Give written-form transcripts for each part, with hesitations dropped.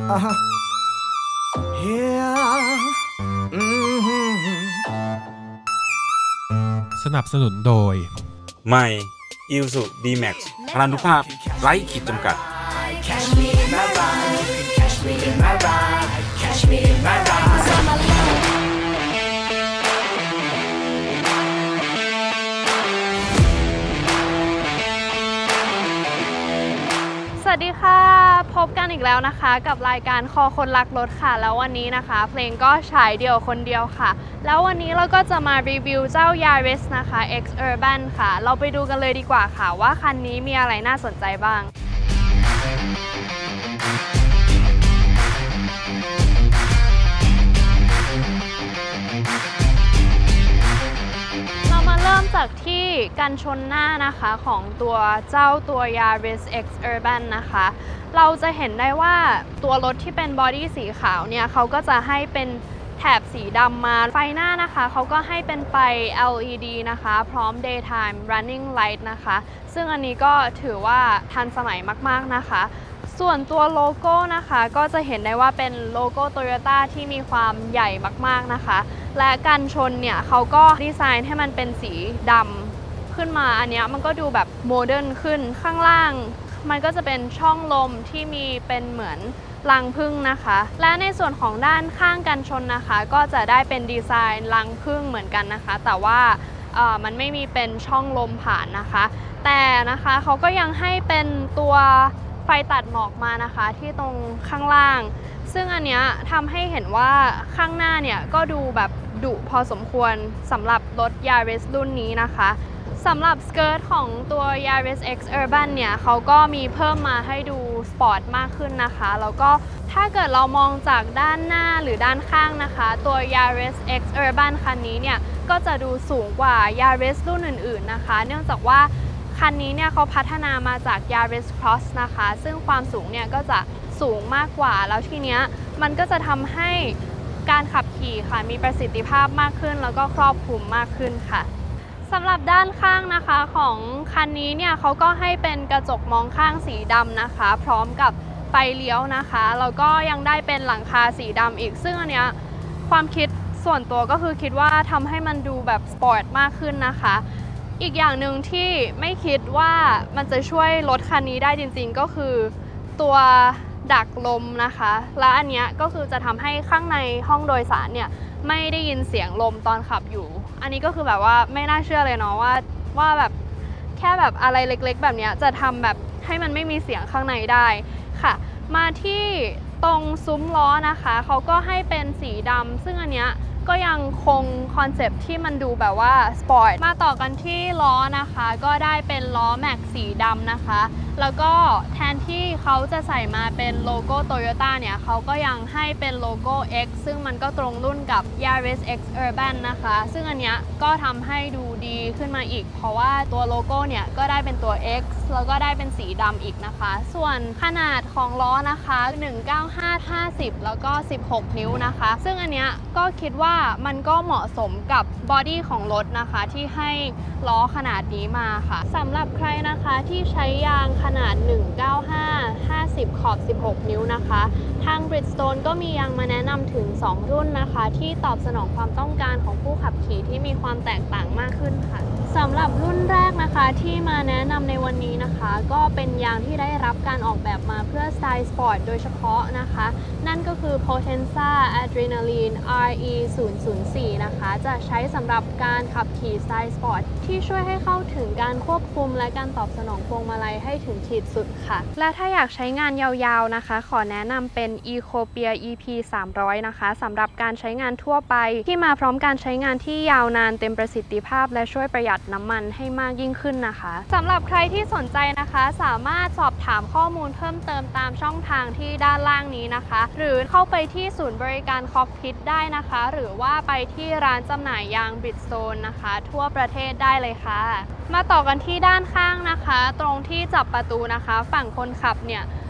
สนับสนุนโดยใหม่ Isuzu D-Max พลังทุกภาพไร้ขีดจำกัดสวัสดีค่ะพบกันอีกแล้วนะคะกับรายการคอคนรักรถค่ะแล้ววันนี้นะคะเพลงก็ฉายเดี่ยวคนเดียวค่ะแล้ววันนี้เราก็จะมารีวิวเจ้า Yaris นะคะ X Urban ค่ะเราไปดูกันเลยดีกว่าค่ะว่าคันนี้มีอะไรน่าสนใจบ้างเริ่มจากที่กันชนหน้านะคะของตัว Yaris X Urban นะคะเราจะเห็นได้ว่าตัวรถที่เป็นบอดี้สีขาวเนี่ยเขาก็จะให้เป็นแถบสีดำมาไฟหน้านะคะเขาก็ให้เป็นไฟ LED นะคะพร้อม Daytime Running Light นะคะซึ่งอันนี้ก็ถือว่าทันสมัยมากๆนะคะส่วนตัวโลโก้นะคะก็จะเห็นได้ว่าเป็นโลโก้ Toyota ที่มีความใหญ่มากๆนะคะและกันชนเนี่ยเขาก็ดีไซน์ให้มันเป็นสีดำขึ้นมาอันนี้มันก็ดูแบบโมเดิร์นขึ้นข้างล่างมันก็จะเป็นช่องลมที่มีเป็นเหมือนรังผึ้งนะคะและในส่วนของด้านข้างกันชนนะคะก็จะได้เป็นดีไซน์รังผึ้งเหมือนกันนะคะแต่ว่ามันไม่มีเป็นช่องลมผ่านนะคะแต่นะคะเขาก็ยังให้เป็นตัวไฟตัดหมอกมานะคะที่ตรงข้างล่างซึ่งอันเนี้ยทำให้เห็นว่าข้างหน้าเนี่ยก็ดูแบบดุพอสมควรสำหรับรถ Yaris รุ่นนี้นะคะสำหรับสเกิร์ตของตัว Yaris X Urban เนี่ยเขาก็มีเพิ่มมาให้ดูสปอร์ตมากขึ้นนะคะแล้วก็ถ้าเกิดเรามองจากด้านหน้าหรือด้านข้างนะคะตัว Yaris X Urban คันนี้เนี่ยก็จะดูสูงกว่า Yaris รุ่นอื่นๆนะคะเนื่องจากว่าคันนี้เนี่ยเขาพัฒนามาจาก Yaris Cross นะคะซึ่งความสูงเนี่ยก็จะสูงมากกว่าแล้วทีเนี้ยมันก็จะทำให้การขับขี่ค่ะมีประสิทธิภาพมากขึ้นแล้วก็ครอบคลุมมากขึ้นค่ะสำหรับด้านข้างนะคะของคันนี้เนี่ยเขาก็ให้เป็นกระจกมองข้างสีดำนะคะพร้อมกับไฟเลี้ยวนะคะแล้วก็ยังได้เป็นหลังคาสีดำอีกซึ่งอันเนี้ยความคิดส่วนตัวก็คือคิดว่าทำให้มันดูแบบสปอร์ตมากขึ้นนะคะอีกอย่างหนึ่งที่ไม่คิดว่ามันจะช่วยลดคันนี้ได้จริงๆก็คือตัวดักลมนะคะและอันนี้ก็คือจะทำให้ข้างในห้องโดยสารเนี่ยไม่ได้ยินเสียงลมตอนขับอยู่อันนี้ก็คือแบบว่าไม่น่าเชื่อเลยเนาะว่าแบบแค่แบบอะไรเล็กๆแบบนี้จะทำแบบให้มันไม่มีเสียงข้างในได้ค่ะมาที่ตรงซุ้มล้อนะคะเขาก็ให้เป็นสีดำซึ่งอันเนี้ยก็ยังคงคอนเซปต์ที่มันดูแบบว่าสปอร์ตมาต่อกันที่ล้อนะคะก็ได้เป็นล้อแม็กสีดำนะคะแล้วก็แทนที่เขาจะใส่มาเป็นโลโก้ Toyota เนี่ยเขาก็ยังให้เป็นโลโก้ X ซึ่งมันก็ตรงรุ่นกับ Yaris X Urban นะคะซึ่งอันเนี้ยก็ทำให้ดูดีขึ้นมาอีกเพราะว่าตัวโลโก้เนี่ยก็ได้เป็นตัว X แล้วก็ได้เป็นสีดำอีกนะคะส่วนขนาดของล้อนะคะ195/50แล้วก็16นิ้วนะคะซึ่งอันเนี้ยก็คิดว่ามันก็เหมาะสมกับบอดี้ของรถนะคะที่ให้ล้อขนาดนี้มาค่ะสำหรับใครนะคะที่ใช้ยางขนาด195/50ขอบ16นิ้วนะคะทาง Bridgestone ก็มียางมาแนะนำถึง2รุ่นนะคะที่ตอบสนองความต้องการของผู้ขับขี่ที่มีความแตกต่างมากขึ้นค่ะสำหรับรุ่นแรกนะคะที่มาแนะนำในวันนี้นะคะก็เป็นยางที่ได้รับการออกแบบมาเพื่อสไตล์สปอร์ตโดยเฉพาะนะคะนั่นก็คือ Potenza Adrenaline RE 004นะคะจะใช้สำหรับการขับขี่สไตล์สปอร์ตที่ช่วยให้เข้าถึงการควบคุมและการตอบสนองพวงมาลัยให้ถึงขีดสุดค่ะและถ้าอยากใช้งานยาวๆนะคะขอแนะนำเป็น Ecopia EP 300นะคะสำหรับการใช้งานทั่วไปที่มาพร้อมการใช้งานที่ยาวนานเต็มประสิทธิภาพและช่วยประหยัดน้ำมันให้มากยิ่งขึ้นนะคะสำหรับใครที่สนใจนะคะสามารถสอบถามข้อมูลเพิ่มเติมตามช่องทางที่ด้านล่างนี้นะคะหรือเข้าไปที่ศูนย์บริการคอกพิทได้นะคะหรือว่าไปที่ร้านจำหน่ายยาง Bridgestone นะคะทั่วประเทศได้เลยค่ะมาต่อกันที่ด้านข้างนะคะตรงที่จับประตูนะคะฝั่งคนขับเนี่ย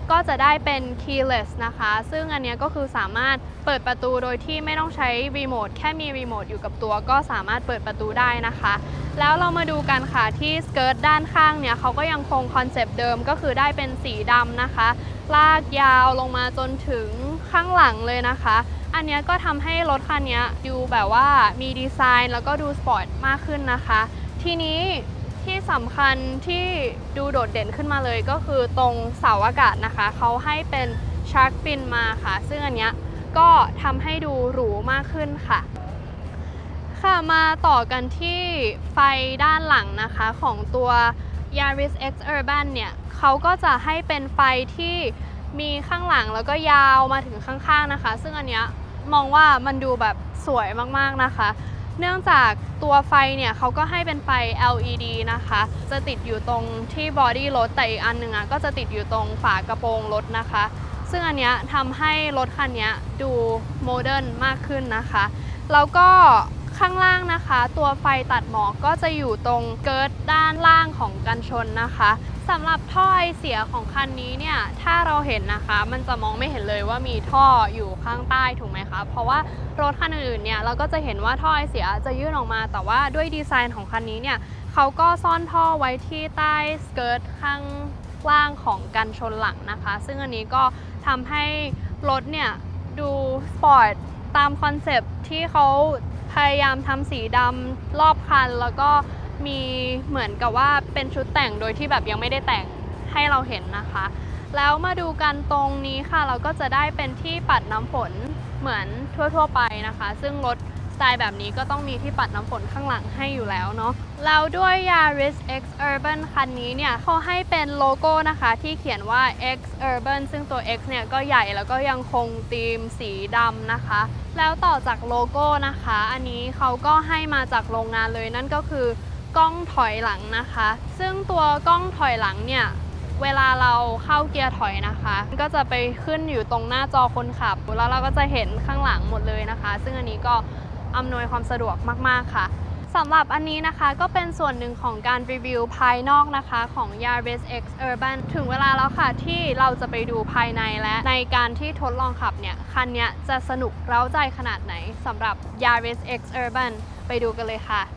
ก็จะได้เป็น keyless นะคะซึ่งอันนี้ก็คือสามารถเปิดประตูโดยที่ไม่ต้องใช้รีโมทแค่มีรีโมทอยู่กับตัวก็สามารถเปิดประตูได้นะคะแล้วเรามาดูกันค่ะที่สเกิร์ตด้านข้างเนี่ยเขาก็ยังคงคอนเซปต์เดิมก็คือได้เป็นสีดำนะคะลากยาวลงมาจนถึงข้างหลังเลยนะคะอันนี้ก็ทำให้รถคันนี้ดูแบบว่ามีดีไซน์แล้วก็ดูสปอร์ตมากขึ้นนะคะทีนี้ที่สำคัญที่ดูโดดเด่นขึ้นมาเลยก็คือตรงเสาอากาศนะคะเขาให้เป็นชาร์กฟินมาค่ะซึ่งอันนี้ก็ทำให้ดูหรูมากขึ้นค่ะมาต่อกันที่ไฟด้านหลังนะคะของตัว Yaris X Urban เนี่ยเขาก็จะให้เป็นไฟที่มีข้างหลังแล้วก็ยาวมาถึงข้างๆนะคะซึ่งอันเนี้ยมองว่ามันดูแบบสวยมากๆนะคะเนื่องจากตัวไฟเนี่ยเขาก็ให้เป็นไฟ LED นะคะจะติดอยู่ตรงที่บอดี้รถแต่อีกอันหนึ่งก็จะติดอยู่ตรงฝากระโปรงรถนะคะซึ่งอันเนี้ยทำให้รถคันนี้ดูโมเดิร์นมากขึ้นนะคะแล้วก็ข้างล่างนะคะตัวไฟตัดหมอกก็จะอยู่ตรงเกิร์ตด้านล่างของกันชนนะคะสำหรับท่อไอเสียของคันนี้เนี่ยถ้าเราเห็นนะคะมันจะมองไม่เห็นเลยว่ามีท่ออยู่ข้างใต้ถูกไหมคะเพราะว่ารถคันอื่นเนี่ยเราก็จะเห็นว่าท่อไอเสียจะยื่นออกมาแต่ว่าด้วยดีไซน์ของคันนี้เนี่ยเขาก็ซ่อนท่อไว้ที่ใต้สเกิร์ตข้างล่างของกันชนหลังนะคะซึ่งอันนี้ก็ทำให้รถเนี่ยดูสปอร์ตตามคอนเซปต์ที่เขาพยายามทำสีดำรอบคันแล้วก็มีเหมือนกับว่าเป็นชุดแต่งโดยที่แบบยังไม่ได้แต่งให้เราเห็นนะคะแล้วมาดูกันตรงนี้ค่ะเราก็จะได้เป็นที่ปัดน้ำฝนเหมือนทั่วๆไปนะคะซึ่งรถสไตล์แบบนี้ก็ต้องมีที่ปัดน้ำฝนข้างหลังให้อยู่แล้วเนาะแล้วด้วย Yaris X Urban คันนี้เนี่ยเขาให้เป็นโลโก้นะคะที่เขียนว่า X Urban ซึ่งตัว X เนี่ยก็ใหญ่แล้วก็ยังคงธีมสีดำนะคะแล้วต่อจากโลโก้นะคะอันนี้เขาก็ให้มาจากโรงงานเลยนั่นก็คือกล้องถอยหลังนะคะซึ่งตัวกล้องถอยหลังเนี่ยเวลาเราเข้าเกียร์ถอยนะคะก็จะไปขึ้นอยู่ตรงหน้าจอคนขับแล้วเราก็จะเห็นข้างหลังหมดเลยนะคะซึ่งอันนี้ก็อำนวยความสะดวกมากๆค่ะสำหรับอันนี้นะคะก็เป็นส่วนหนึ่งของการรีวิวภายนอกนะคะของ Yaris X Urban ถึงเวลาแล้วค่ะที่เราจะไปดูภายในและในการที่ทดลองขับเนี่ยคันนี้จะสนุกเร้าใจขนาดไหนสำหรับ Yaris X Urban ไปดูกันเลยค่ะ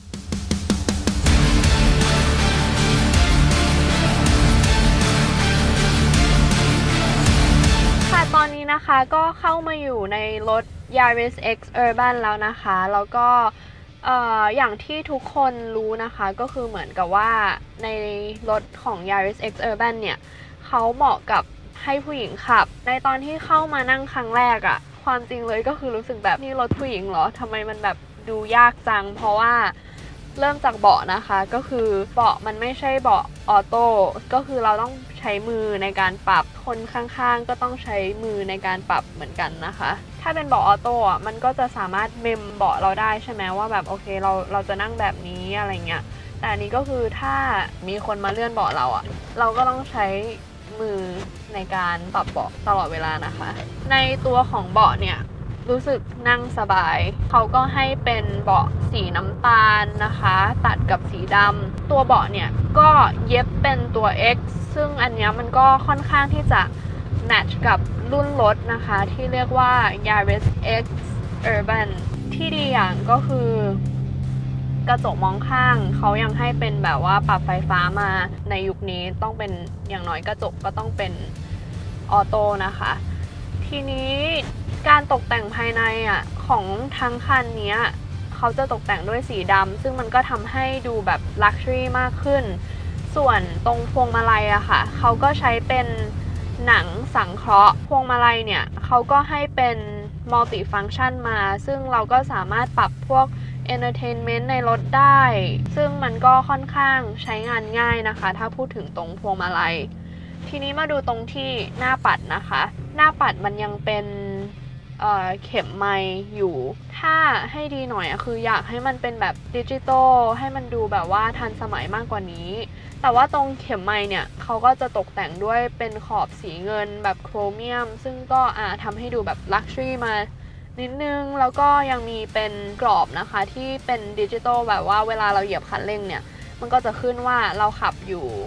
ตอนนี้นะคะก็เข้ามาอยู่ในรถ Yaris X Urban แล้วนะคะแล้วก็อย่างที่ทุกคนรู้นะคะก็คือเหมือนกับว่าในรถของ Yaris X Urban เนี่ยเขาเหมาะกับให้ผู้หญิงขับในตอนที่เข้ามานั่งครั้งแรกความจริงเลยก็คือรู้สึกแบบนี่รถผู้หญิงเหรอทำไมมันแบบดูยากจังเพราะว่าเริ่มจากเบาะนะคะก็คือเบาะมันไม่ใช่เบาะออโต้ก็คือเราต้องใช้มือในการปรับคนข้างๆก็ต้องใช้มือในการปรับเหมือนกันนะคะถ้าเป็นเบาะออโต้มันก็จะสามารถเมมเบาะเราได้ใช่ไหมว่าแบบโอเคเราจะนั่งแบบนี้อะไรเงี้ยแต่อันนี้ก็คือถ้ามีคนมาเลื่อนเบาะเราก็ต้องใช้มือในการปรับเบาะตลอดเวลานะคะในตัวของเบาะเนี่ยรู้สึกนั่งสบายเขาก็ให้เป็นเบาะสีน้ำตาลนะคะตัดกับสีดำตัวเบาะเนี่ยก็เย็บเป็นตัว X ซึ่งอันนี้มันก็ค่อนข้างที่จะแมทช์กับรุ่นรถนะคะที่เรียกว่า Yaris X Urban ที่ดีอย่างก็คือกระจกมองข้างเขายังให้เป็นแบบว่าปรับไฟฟ้ามาในยุคนี้ต้องเป็นอย่างน้อยกระจกก็ต้องเป็นออโต้นะคะทีนี้การตกแต่งภายในของทั้งคันนี้เขาจะตกแต่งด้วยสีดำซึ่งมันก็ทำให้ดูแบบลักชัวรี่มากขึ้นส่วนตรงพวงมาลัยค่ะเขาก็ใช้เป็นหนังสังเคราะห์พวงมาลัยเนี่ยเขาก็ให้เป็นมัลติฟังก์ชันมาซึ่งเราก็สามารถปรับพวก Entertainment ในรถได้ซึ่งมันก็ค่อนข้างใช้งานง่ายนะคะถ้าพูดถึงตรงพวงมาลัยทีนี้มาดูตรงที่หน้าปัดนะคะหน้าปัดมันยังเป็นเข็มไมค์อยู่ถ้าให้ดีหน่อยคืออยากให้มันเป็นแบบดิจิตอลให้มันดูแบบว่าทันสมัยมากกว่านี้แต่ว่าตรงเข็มไมค์เนี่ยเขาก็จะตกแต่งด้วยเป็นขอบสีเงินแบบโครเมียมซึ่งก็ทำให้ดูแบบลักชัวรี่มานิดนึงแล้วก็ยังมีเป็นกรอบนะคะที่เป็นดิจิตอลแบบว่าเวลาเราเหยียบคันเร่งเนี่ยมันก็จะขึ้นว่าเราขับอยู่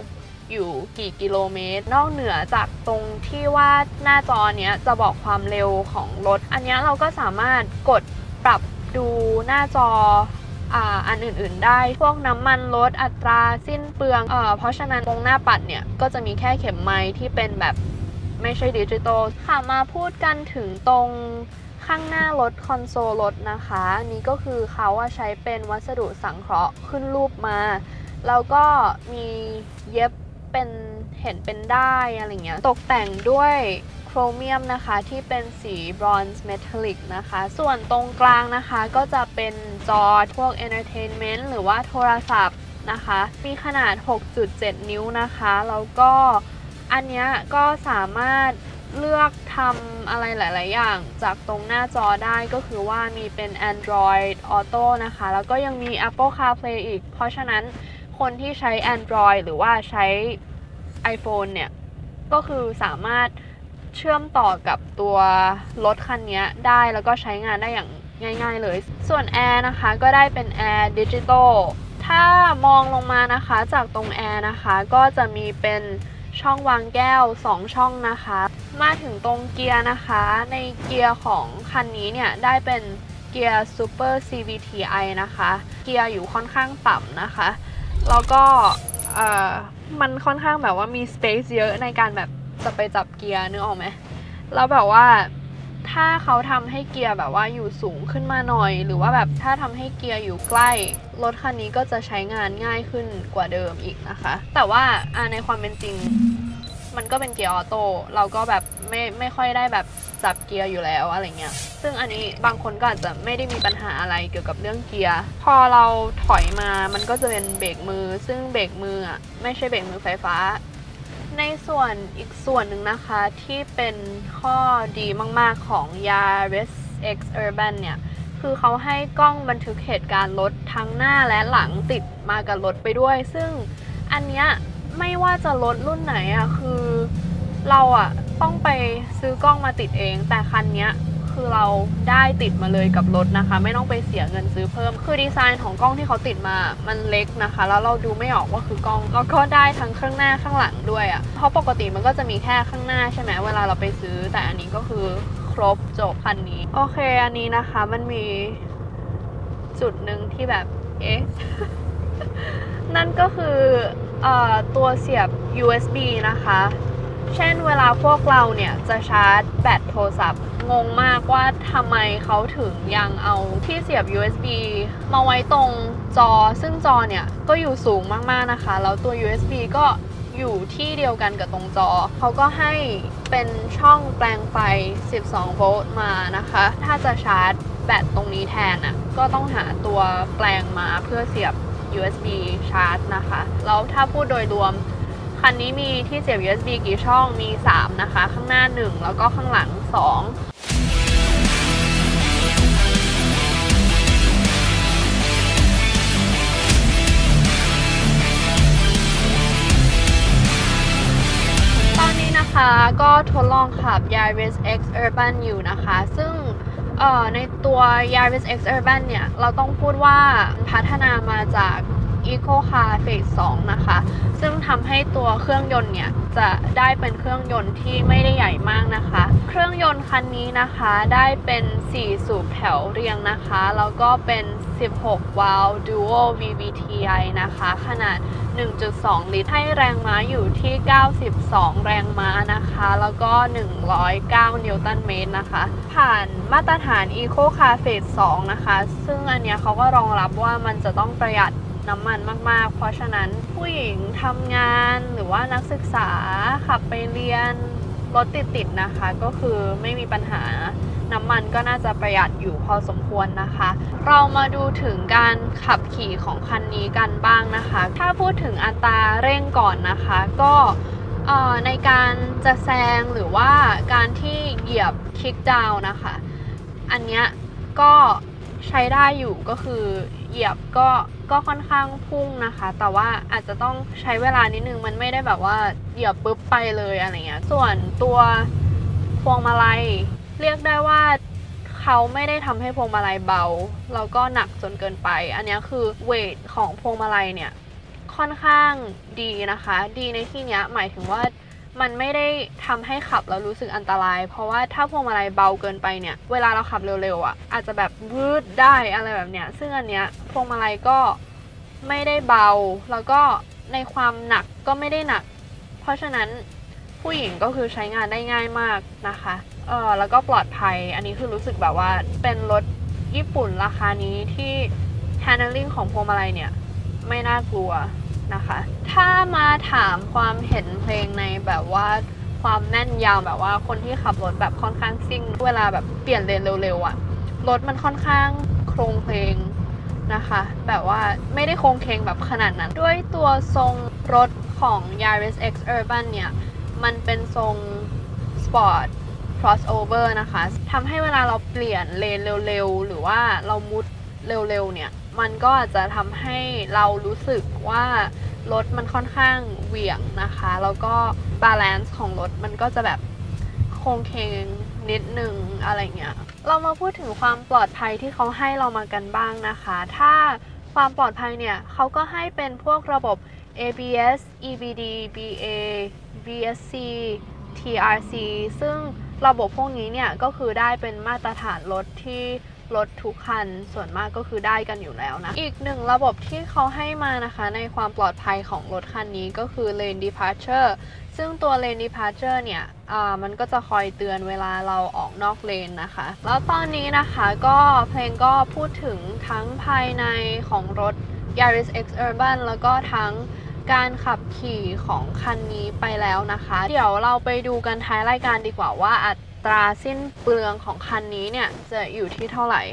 อยู่กี่กิโลเมตรนอกเหนือจากตรงที่ว่าหน้าจอเนี้ยจะบอกความเร็วของรถอันนี้เราก็สามารถกดปรับดูหน้าจออันอื่นๆได้พวกน้ำมันลดอัตราสิ้นเปลืองเพราะฉะนั้นตรงหน้าปัดเนี่ยก็จะมีแค่เข็มไม้ที่เป็นแบบไม่ใช่ดิจิตอลค่ะมาพูดกันถึงตรงข้างหน้ารถคอนโซลรถนะคะนี่ก็คือเขาใช้เป็นวัสดุสังเคราะห์ขึ้นรูปมาแล้วก็มีเย็บเป็นเห็นเป็นได้อะไรเงี้ยตกแต่งด้วยโครเมียมนะคะที่เป็นสีบรอนซ์เมทัลลิกนะคะส่วนตรงกลางนะคะก็จะเป็นจอพวก Entertainment หรือว่าโทรศัพท์นะคะมีขนาด 6.7 นิ้วนะคะแล้วก็อันเนี้ยก็สามารถเลือกทำอะไรหลายๆอย่างจากตรงหน้าจอได้ก็คือว่ามีเป็น Android Auto นะคะแล้วก็ยังมี Apple CarPlay อีกเพราะฉะนั้นคนที่ใช้ Android หรือว่าใช้ iPhone เนี่ยก็คือสามารถเชื่อมต่อกับตัวรถคันนี้ได้แล้วก็ใช้งานได้อย่างง่ายๆเลยส่วนแอร์นะคะก็ได้เป็นแอร์ดิจิตอลถ้ามองลงมานะคะจากตรงแอร์นะคะก็จะมีเป็นช่องวางแก้ว2ช่องนะคะมาถึงตรงเกียร์นะคะในเกียร์ของคันนี้เนี่ยได้เป็นเกียร์ Super CVTi นะคะเกียร์อยู่ค่อนข้างต่ำนะคะแล้วก็มันค่อนข้างแบบว่ามี space เยอะในการแบบจะไปจับเกียร์นึกออกไหมแล้วแบบว่าถ้าเขาทำให้เกียร์แบบว่าอยู่สูงขึ้นมาหน่อยหรือว่าแบบถ้าทำให้เกียร์อยู่ใกล้รถคันนี้ก็จะใช้งานง่ายขึ้นกว่าเดิมอีกนะคะแต่ว่าในความเป็นจริงมันก็เป็นเกียร์ออโต้เราก็แบบไม่ค่อยได้แบบจับเกียร์อยู่แล้วอะไรเงี้ยซึ่งอันนี้บางคนก็อาจจะไม่ได้มีปัญหาอะไรเกี่ยวกับเรื่องเกียร์พอเราถอยมามันก็จะเป็นเบรกมือซึ่งเบรกมือไม่ใช่เบรกมือไฟฟ้าในส่วนอีกส่วนหนึ่งนะคะที่เป็นข้อดีมากๆของ Yaris X Urban เนี่ยคือเขาให้กล้องบันทึกเหตุการณ์รถทั้งหน้าและหลังติดมากับรถไปด้วยซึ่งอันเนี้ยไม่ว่าจะรถรุ่นไหนคือเราต้องไปซื้อกล้องมาติดเองแต่คันเนี้ยคือเราได้ติดมาเลยกับรถนะคะไม่ต้องไปเสียเงินซื้อเพิ่มคือดีไซน์ของกล้องที่เขาติดมามันเล็กนะคะแล้วเราดูไม่ออกว่าคือกล้องแล้วก็ได้ทั้งข้างหน้าข้างหลังด้วยเพราะปกติมันก็จะมีแค่ข้างหน้าใช่ไหมเวลาเราไปซื้อแต่อันนี้ก็คือครบจบคันนี้โอเคอันนี้นะคะมันมีจุดหนึ่งที่แบบนั่นก็คือตัวเสียบ USB นะคะเช่นเวลาพวกเราเนี่ยจะชาร์จแบตโทรศัพท์งงมากว่าทำไมเขาถึงยังเอาที่เสียบ USB มาไว้ตรงจอซึ่งจอเนี่ยก็อยู่สูงมากๆนะคะแล้วตัว USB ก็อยู่ที่เดียวกันกับตรงจอเขาก็ให้เป็นช่องแปลงไฟ12โวลต์มานะคะถ้าจะชาร์จแบตตรงนี้แทนก็ต้องหาตัวแปลงมาเพื่อเสียบ USB ชาร์จนะคะแล้วถ้าพูดโดยรวมคันนี้มีที่เสียบ USB กี่ช่องมี3นะคะข้างหน้า1แล้วก็ข้างหลัง2ตอนนี้นะคะก็ทดลองขับ Yaris X Urban อยู่นะคะซึ่งในตัว Yaris X Urban เนี่ยเราต้องพูดว่าพัฒนามาจาก Eco Car Phase 2 นะคะซึ่งทำให้ตัวเครื่องยนต์เนี่ยจะได้เป็นเครื่องยนต์ที่ไม่ได้ใหญ่มากนะคะเครื่องยนต์คันนี้นะคะได้เป็น4สูบแถวเรียงนะคะแล้วก็เป็น16 วาล์ว Dual VVTi นะคะขนาด 1.2 ลิตรให้แรงม้าอยู่ที่92แรงม้านะคะแล้วก็109นิวตันเมตรนะคะผ่านมาตรฐาน Eco Car Phase 2 นะคะซึ่งอันเนี้ยเขาก็รองรับว่ามันจะต้องประหยัดน้ำมันมากๆเพราะฉะนั้นผู้หญิงทำงานหรือว่านักศึกษาขับไปเรียนรถติดๆนะคะก็คือไม่มีปัญหาน้ำมันก็น่าจะประหยัดอยู่พอสมควรนะคะเรามาดูถึงการขับขี่ของคันนี้กันบ้างนะคะถ้าพูดถึงอัตราเร่งก่อนนะคะก็ในการจะแซงหรือว่าการที่เหยียบคิกดาวน์นะคะอันเนี้ยก็ใช้ได้อยู่ก็คือเหยียบก็ค่อนข้างพุ่งนะคะแต่ว่าอาจจะต้องใช้เวลานิดนึงมันไม่ได้แบบว่าเหยียบปุ๊บไปเลยอะไรเงี้ยส่วนตัวพวงมาลัยเรียกได้ว่าเขาไม่ได้ทำให้พวงมาลัยเบาแล้วก็หนักจนเกินไปอันนี้คือเวทของพวงมาลัยเนี่ยค่อนข้างดีนะคะดีในที่นี้หมายถึงว่ามันไม่ได้ทำให้ขับแล้วรู้สึกอันตรายเพราะว่าถ้าพวงมาลัยเบาเกินไปเนี่ยเวลาเราขับเร็วๆอ่ะอาจจะแบบวืดได้อะไรแบบเนี้ยซึ่งอันเนี้ยพวงมาลัยก็ไม่ได้เบาแล้วก็ในความหนักก็ไม่ได้หนักเพราะฉะนั้นผู้หญิงก็คือใช้งานได้ง่ายมากนะคะแล้วก็ปลอดภัยอันนี้คือรู้สึกแบบว่าเป็นรถญี่ปุ่นราคานี้ที่ handling ของพวงมาลัยเนี่ยไม่น่ากลัวนะคะถ้ามาถามความเห็นเพลงในแบบว่าความแม่นยำแบบว่าคนที่ขับรถแบบค่อนข้างซิ่งเวลาแบบเปลี่ยนเลนเร็วๆอะรถมันค่อนข้างโครงเพลงนะคะแบบว่าไม่ได้โครงเคงแบบขนาดนั้นด้วยตัวทรงรถของ Yaris X Urban เนี่ยมันเป็นทรงสปอร์ต crossover นะคะทำให้เวลาเราเปลี่ยนเลนเร็วๆหรือว่าเรามุดเร็วๆเนี่ยมันก็อาจจะทำให้เรารู้สึกว่ารถมันค่อนข้างเหวี่ยงนะคะแล้วก็บาลานซ์ของรถมันก็จะแบบโค้งเคงนิดนึงอะไรเงี้ยเรามาพูดถึงความปลอดภัยที่เขาให้เรามากันบ้างนะคะถ้าความปลอดภัยเนี่ยเขาก็ให้เป็นพวกระบบ ABS EBD BA VSC TRC ซึ่งระบบพวกนี้เนี่ยก็คือได้เป็นมาตรฐานรถที่รถทุกคันส่วนมากก็คือได้กันอยู่แล้วนะอีกหนึ่งระบบที่เขาให้มานะคะในความปลอดภัยของรถคันนี้ก็คือ Lane Departure ซึ่งตัว Lane Departure เนี่ยมันก็จะคอยเตือนเวลาเราออกนอกเลนนะคะแล้วตอนนี้นะคะก็เพลงก็พูดถึงทั้งภายในของรถ Yaris X Urban แล้วก็ทั้งการขับขี่ของคันนี้ไปแล้วนะคะเดี๋ยวเราไปดูกันท้ายรายการดีกว่าว่าอัตราสิ้นเปลืองของคันนี้เนี่ยจะอยู่ที่เท่าไหร่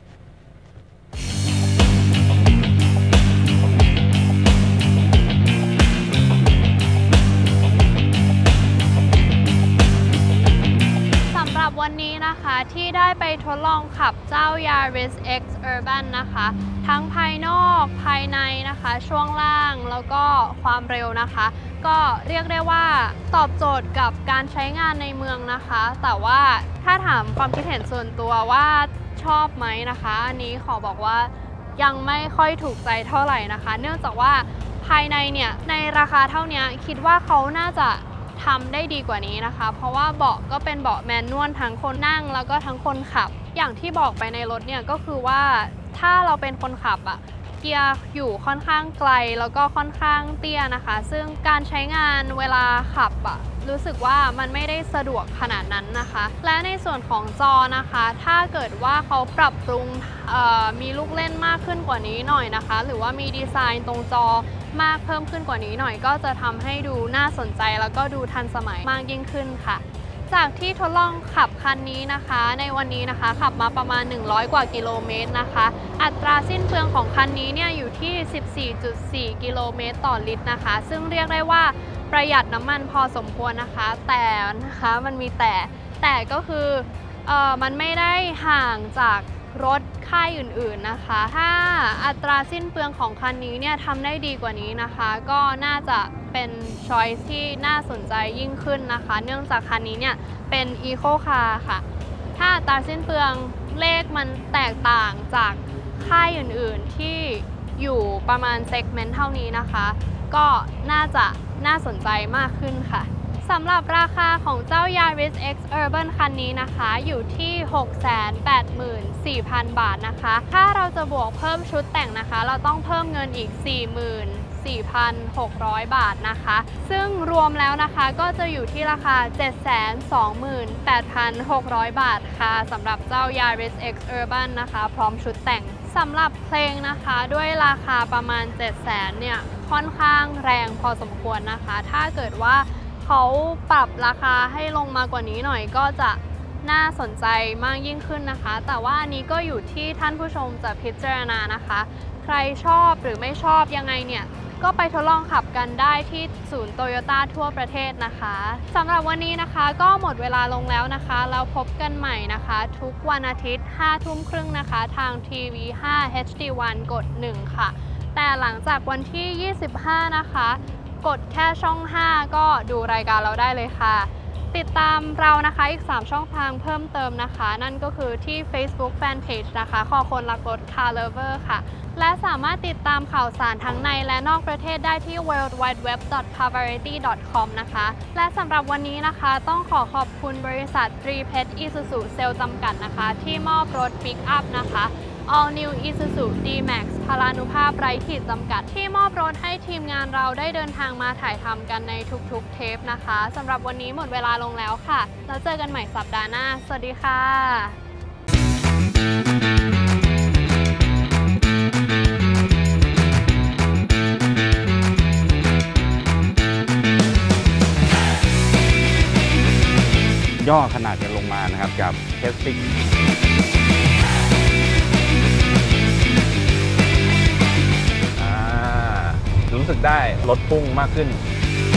สำหรับวันนี้นะคะที่ได้ไปทดลองขับเจ้า Yaris X Urban นะคะทั้งภายนอกภายในนะคะช่วงล่างแล้วก็ความเร็วนะคะก็เรียกได้ว่าตอบโจทย์กับการใช้งานในเมืองนะคะแต่ว่าถ้าถามความคิดเห็นส่วนตัวว่าชอบไหมนะคะอันนี้ขอบอกว่ายังไม่ค่อยถูกใจเท่าไหร่นะคะเนื่องจากว่าภายในเนี่ยในราคาเท่านี้คิดว่าเขาน่าจะทำได้ดีกว่านี้นะคะเพราะว่าเบาะก็เป็นเบาะแมนนวลทั้งคนนั่งแล้วก็ทั้งคนขับอย่างที่บอกไปในรถเนี่ยก็คือว่าถ้าเราเป็นคนขับอะเกียร์อยู่ค่อนข้างไกลแล้วก็ค่อนข้างเตี้ยนะคะซึ่งการใช้งานเวลาขับอะรู้สึกว่ามันไม่ได้สะดวกขนาดนั้นนะคะและในส่วนของจอนะคะถ้าเกิดว่าเขาปรับปรุงมีลูกเล่นมากขึ้นกว่านี้หน่อยนะคะหรือว่ามีดีไซน์ตรงจอมากเพิ่มขึ้นกว่านี้หน่อยก็จะทำให้ดูน่าสนใจแล้วก็ดูทันสมัยมากยิ่งขึ้นค่ะจากที่ทดลองขับคันนี้นะคะในวันนี้นะคะขับมาประมาณ100กว่ากิโลเมตรนะคะอัตราสิ้นเปลืองของคันนี้เนี่ยอยู่ที่ 14.4 กิโลเมตรต่อลิตรนะคะซึ่งเรียกได้ว่าประหยัดน้ำมันพอสมควรนะคะแต่นะคะมันมีแต่ก็คือมันไม่ได้ห่างจากรถค่ายอื่นๆนะคะถ้าอัตราสิ้นเปลืองของคันนี้เนี่ยทำได้ดีกว่านี้นะคะก็น่าจะเป็นช้อยส์ที่น่าสนใจยิ่งขึ้นนะคะเนื่องจากคันนี้เนี่ยเป็น Eco Car ค่ะถ้าอัตราสิ้นเปลืองเลขมันแตกต่างจากค่ายอื่นๆที่อยู่ประมาณเซกเมนต์เท่านี้นะคะก็น่าจะน่าสนใจมากขึ้นค่ะสำหรับราคาของเจ้า Yaris X Urban คันนี้นะคะอยู่ที่ 684,000 บาทนะคะถ้าเราจะบวกเพิ่มชุดแต่งนะคะเราต้องเพิ่มเงินอีก 44,600 บาทนะคะซึ่งรวมแล้วนะคะก็จะอยู่ที่ราคา 728,600 บาทค่ะสำหรับเจ้า Yaris X Urban นะคะพร้อมชุดแต่งสำหรับเพลงนะคะด้วยราคาประมาณ 700,000 เนี่ยค่อนข้างแรงพอสมควรนะคะถ้าเกิดว่าเขาปรับราคาให้ลงมากว่านี้หน่อยก็จะน่าสนใจมากยิ่งขึ้นนะคะแต่ว่าอันนี้ก็อยู่ที่ท่านผู้ชมจะพิจารณานะคะใครชอบหรือไม่ชอบยังไงเนี่ยก็ไปทดลองขับกันได้ที่ศูนย์โตโยต้าทั่วประเทศนะคะสำหรับวันนี้นะคะก็หมดเวลาลงแล้วนะคะแล้วพบกันใหม่นะคะทุกวันอาทิตย์ 5 ทุ่มครึ่งนะคะทางทีวี 5 HD1 กด 1 ค่ะแต่หลังจากวันที่ 25 นะคะกดแค่ช่อง 5 ก็ดูรายการเราได้เลยค่ะติดตามเรานะคะอีก 3 ช่องทางเพิ่มเติมนะคะ นั่นก็คือที่ Facebook Fanpage นะคะคอคนรักรถ Car Lover ค่ะและสามารถติดตามข่าวสารทั้งในและนอกประเทศได้ที่ worldwideweb.carvariety.com นะคะและสำหรับวันนี้นะคะต้องขอบคุณบริษัทตรีเพชร Isuzu Sale จำกัดนะคะที่มอบรถ Pick Up นะคะ All New Isuzu D-Max พลานุภาพไร้ขีดจำกัดที่มอบรถให้ทีมงานเราได้เดินทางมาถ่ายทำกันในทุกๆเทปนะคะสำหรับวันนี้หมดเวลาลงแล้วค่ะแล้วเจอกันใหม่สัปดาห์หน้าสวัสดีค่ะย่อขนาดกันลงมานะครับกับเทสติกรู้สึกได้ลดพุ่งมากขึ้น